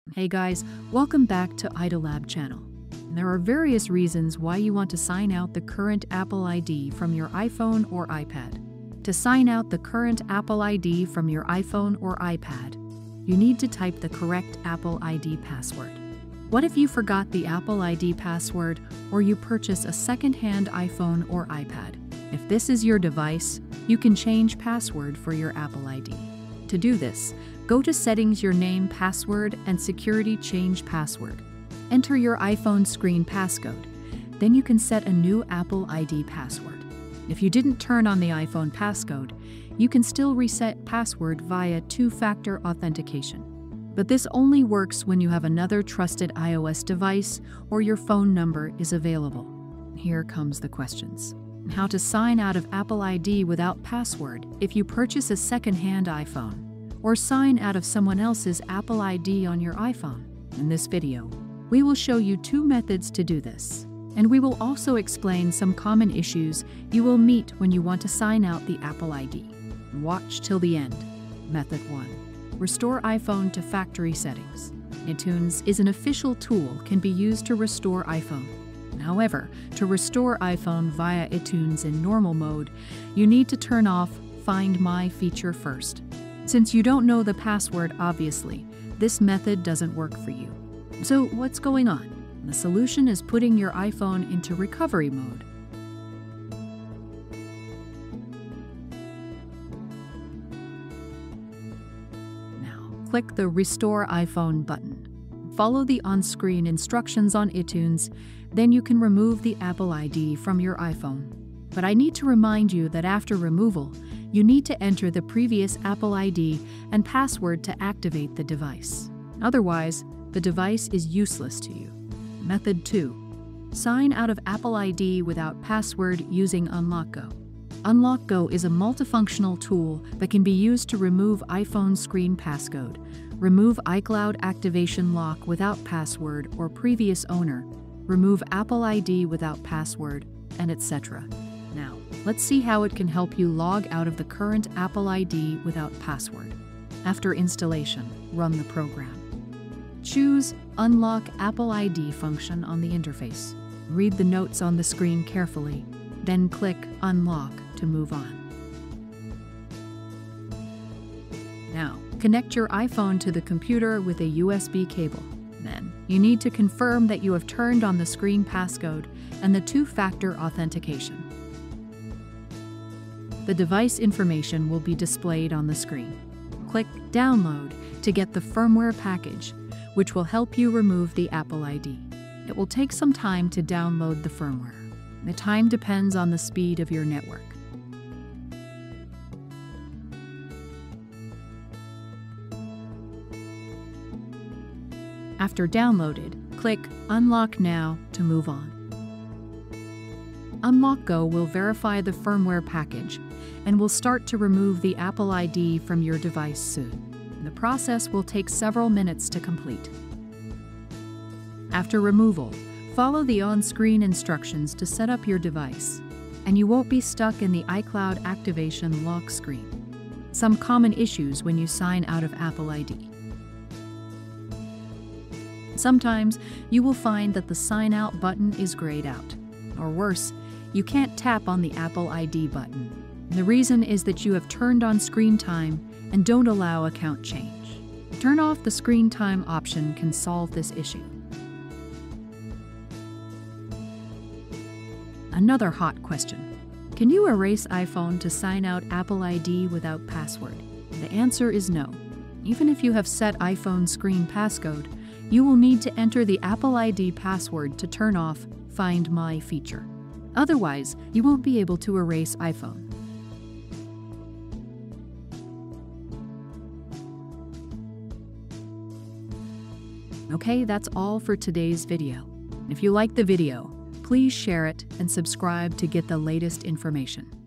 Hey guys, welcome back to iToolab channel. There are various reasons why you want to sign out the current Apple ID from your iPhone or iPad. To sign out the current Apple ID from your iPhone or iPad, you need to type the correct Apple ID password. What if you forgot the Apple ID password or you purchase a second-hand iPhone or iPad? If this is your device, you can change password for your Apple ID. To do this, go to Settings, your name, password, and Security, change password. Enter your iPhone screen passcode. Then you can set a new Apple ID password. If you didn't turn on the iPhone passcode, you can still reset password via two-factor authentication. But this only works when you have another trusted iOS device or your phone number is available. Here comes the questions. How to sign out of Apple ID without password if you purchase a second-hand iPhone, or sign out of someone else's Apple ID on your iPhone. In this video, we will show you two methods to do this, and we will also explain some common issues you will meet when you want to sign out the Apple ID. Watch till the end. Method 1. Restore iPhone to factory settings. iTunes is an official tool can be used to restore iPhone. However, to restore iPhone via iTunes in normal mode, you need to turn off Find My feature first. Since you don't know the password, obviously, this method doesn't work for you. So what's going on? The solution is putting your iPhone into recovery mode. Now, click the Restore iPhone button. Follow the on-screen instructions on iTunes, then you can remove the Apple ID from your iPhone. But I need to remind you that after removal, you need to enter the previous Apple ID and password to activate the device. Otherwise, the device is useless to you. Method 2. Sign out of Apple ID without password using UnlockGo. UnlockGo is a multifunctional tool that can be used to remove iPhone screen passcode, remove iCloud activation lock without password or previous owner, remove Apple ID without password, and etc. Now, let's see how it can help you log out of the current Apple ID without password. After installation, run the program. Choose Unlock Apple ID function on the interface. Read the notes on the screen carefully, then click Unlock to move on. Now, connect your iPhone to the computer with a USB cable. Then, you need to confirm that you have turned on the screen passcode and the two-factor authentication. The device information will be displayed on the screen. Click Download to get the firmware package, which will help you remove the Apple ID. It will take some time to download the firmware. The time depends on the speed of your network. After downloaded, click Unlock Now to move on. UnlockGo will verify the firmware package and will start to remove the Apple ID from your device soon. The process will take several minutes to complete. After removal, follow the on-screen instructions to set up your device, and you won't be stuck in the iCloud activation lock screen. Some common issues when you sign out of Apple ID. Sometimes you will find that the Sign Out button is grayed out. Or worse, you can't tap on the Apple ID button. The reason is that you have turned on screen time and don't allow account change. Turn off the screen time option can solve this issue. Another hot question. Can you erase iPhone to sign out Apple ID without password? The answer is no. Even if you have set iPhone screen passcode, you will need to enter the Apple ID password to turn off Find My feature. Otherwise, you won't be able to erase iPhone. Okay, that's all for today's video. If you like the video, please share it and subscribe to get the latest information.